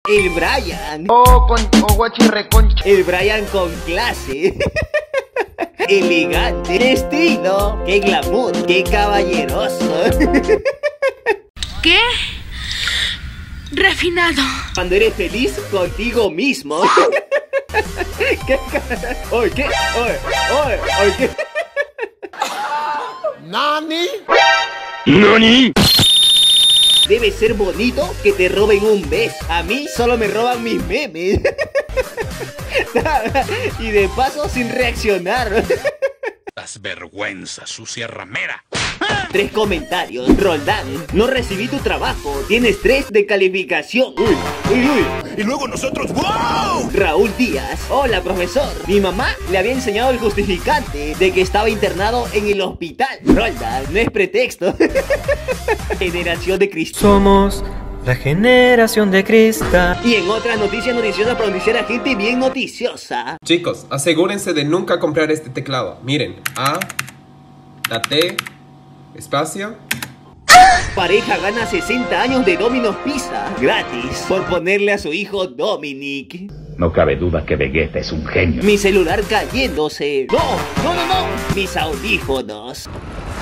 El Brian. Guachi reconcha. El Brian con clase. Elegante. ¡Qué estilo! ¡Qué glamour! ¡Qué caballeroso! ¿Qué? Refinado. Cuando eres feliz contigo mismo. ¿Qué? ¡Oye, qué! ¡Oye, qué! ¿Nani? ¿Nani? Debe ser bonito que te roben un beso. A mí solo me roban mis memes. Y de paso sin reaccionar. Das vergüenza, sucia ramera. 3 comentarios. Roldán, no recibí tu trabajo. Tienes 3 de calificación. Uy. Y luego nosotros, ¡wow! Raúl Díaz, hola profesor. Mi mamá le había enseñado el justificante de que estaba internado en el hospital. Roldán, no es pretexto. Generación de cristal. Somos la generación de cristal. Y en otras noticias noticiosas para noticiar a gente bien noticiosa. Chicos, asegúrense de nunca comprar este teclado. Miren, A, la T, espacio. Pareja gana 60 años de Domino's Pizza gratis por ponerle a su hijo Dominic. No cabe duda que Vegeta es un genio. Mi celular cayéndose. No. Mis audífonos.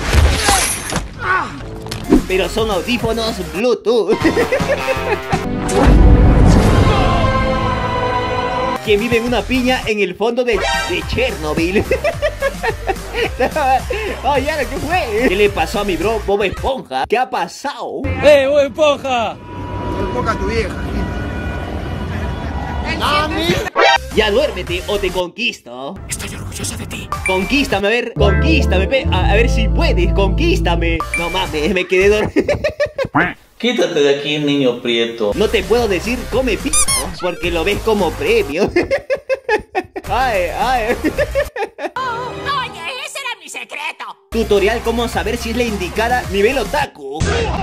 Pero son audífonos Bluetooth. Que vive en una piña en el fondo de Chernobyl. Ay, ¿qué fue? ¿Qué le pasó a mi bro Bob Esponja? ¿Qué ha pasado? Bob Esponja! Bob Esponja tu vieja. ¿Nani? Ya duérmete o te conquisto. Estoy orgullosa de ti. Conquístame, a ver, conquístame, a ver si puedes, conquístame. No mames, me quedé dormido. Quítate de aquí, niño prieto. No te puedo decir come p***, porque lo ves como premio. Ay. Oye, ese era mi secreto. Tutorial cómo saber si es la indicada nivel otaku.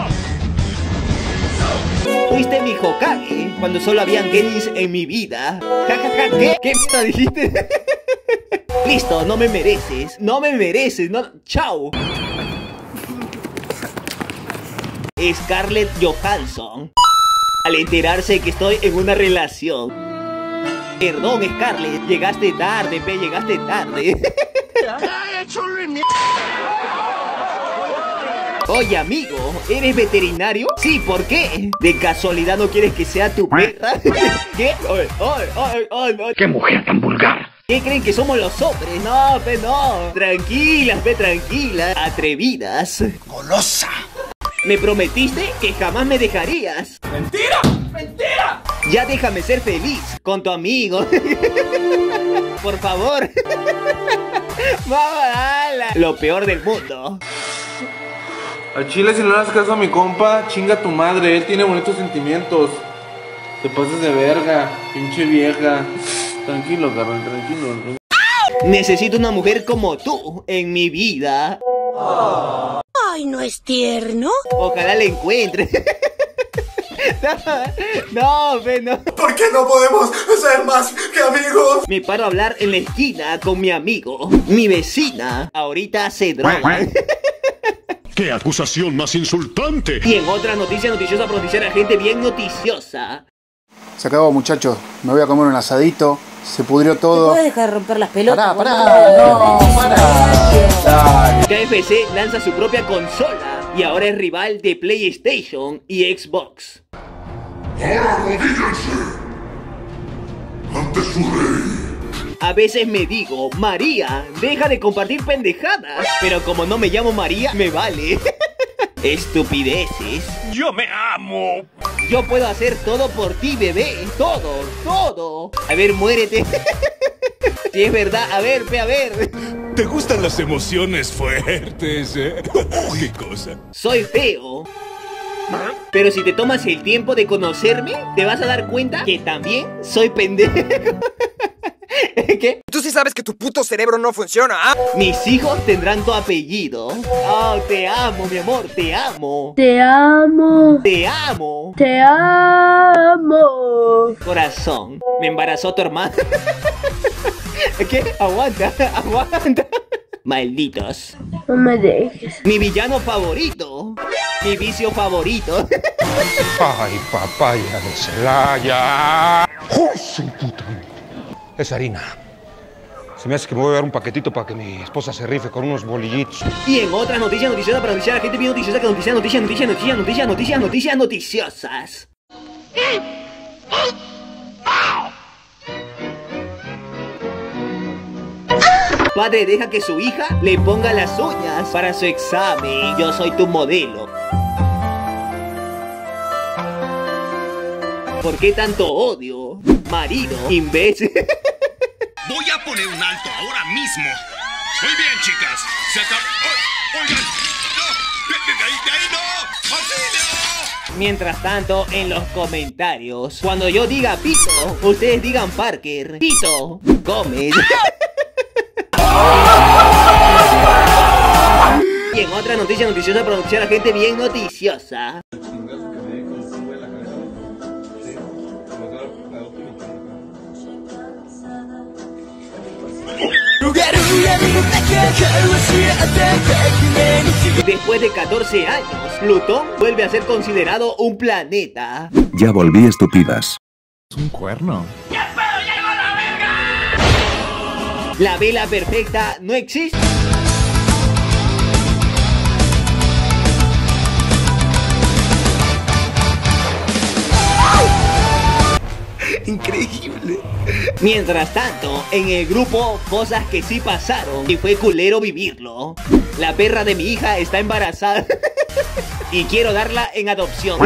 Fuiste mi Hokage cuando solo habían genins en mi vida. ¿Qué? ¿Qué puta dijiste? Listo, no me mereces. No. Chao. Scarlett Johansson. Al enterarse que estoy en una relación. Perdón, Scarlett, llegaste tarde, llegaste tarde. Oye, amigo, ¿eres veterinario? Sí, ¿por qué? ¿De casualidad no quieres que sea tu perra? ¿Qué? Ay. ¡Qué mujer tan vulgar! ¿Qué creen que somos los hombres? No, no. Tranquilas, tranquilas. Atrevidas. ¡Golosa! Me prometiste que jamás me dejarías. ¡Mentira! Ya déjame ser feliz con tu amigo. Por favor. Vamos, ala. Lo peor del mundo. Al chile, si no le das caso a mi compa, chinga tu madre, él tiene bonitos sentimientos. Te pasas de verga, pinche vieja. Tranquilo, carnal, tranquilo. Necesito una mujer como tú en mi vida. Ay, ¿no es tierno? Ojalá la encuentre. No. ¿Por qué no podemos ser más que amigos? Me paro a hablar en la esquina con mi amigo. Mi vecina ahorita se droga. ¡Qué acusación más insultante! Y en otra noticia noticiosa para noticiar a gente bien noticiosa. Se acabó, muchachos. Me voy a comer un asadito. Se pudrió todo. ¿Puedes dejar de romper las pelotas? Pará. KFC lanza su propia consola y ahora es rival de PlayStation y Xbox. ¡Ahora arrodíllense ante su rey! A veces me digo, María, deja de compartir pendejadas. Pero como no me llamo María, me vale. Estupideces. ¡Yo me amo! Yo puedo hacer todo por ti, bebé. Todo. A ver, muérete. Si es verdad, a ver. ¿Te gustan las emociones fuertes, eh? ¿Qué cosa? Soy feo. Pero si te tomas el tiempo de conocerme, te vas a dar cuenta que también soy pendejo. ¿Qué? Tú sí sabes que tu puto cerebro no funciona, ¿ah? Mis hijos tendrán tu apellido. Oh, te amo, mi amor, te amo. Te amo. Te amo. Te amo. Corazón, me embarazó tu hermana. ¿Qué? Aguanta. Malditos. No me dejes. Mi villano favorito. Mi vicio favorito. Ay, papaya de Celaya. ¡Oh, su puta! Es harina. Se me hace que me voy a dar un paquetito para que mi esposa se rife con unos bolillitos. Y en otras noticias noticiosas para noticiar a la gente bien noticiosa, que noticias noticiosas. Padre deja que su hija le ponga las uñas para su examen. Yo soy tu modelo. ¿Por qué tanto odio? Marido, imbécil. Voy a poner un alto ahora mismo. Muy bien, chicas. Se acabó. Oh, oigan. No. De ahí no. ¡Auxilio! Mientras tanto, en los comentarios, cuando yo diga Pito, ustedes digan Parker. Pito Gómez. Y en otra noticia noticiosa para noticiar a la gente bien noticiosa. Después de 14 años, Plutón vuelve a ser considerado un planeta. Ya volví estúpidas. Es un cuerno. La vela perfecta no existe. Increíble. Mientras tanto, en el grupo, cosas que sí pasaron y fue culero vivirlo. La perra de mi hija está embarazada y quiero darla en adopción.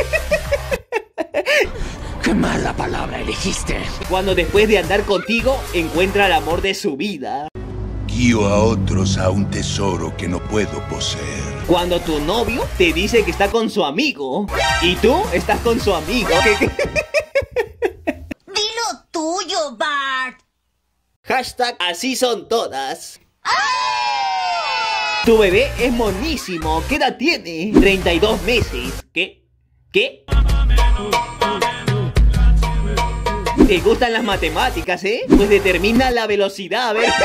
¡Qué mala palabra elegiste! Cuando después de andar contigo, encuentra el amor de su vida. Guío a otros a un tesoro que no puedo poseer. Cuando tu novio te dice que está con su amigo y tú estás con su amigo. Dilo tuyo, Bart. Hashtag así son todas. Tu bebé es monísimo. ¿Qué edad tiene? 32 meses. ¿Qué? ¿Qué? ¿Te gustan las matemáticas, eh? Pues determina la velocidad, a ver.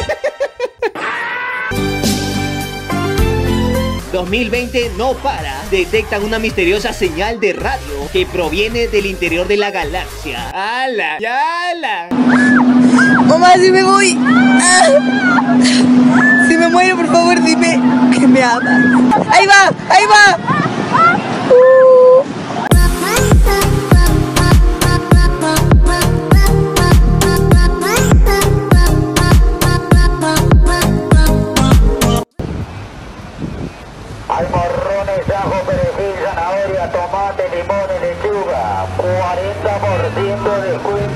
2020 no para. Detectan una misteriosa señal de radio que proviene del interior de la galaxia. ¡Hala! ¡Yala! Mamá, si me voy. Si me muero, por favor, dime que me amas. ¡Ahí va! ¡Ahí va! Hay morrones, ajo, perejil, zanahoria, tomate, limón y lechuga. 40% de descuento.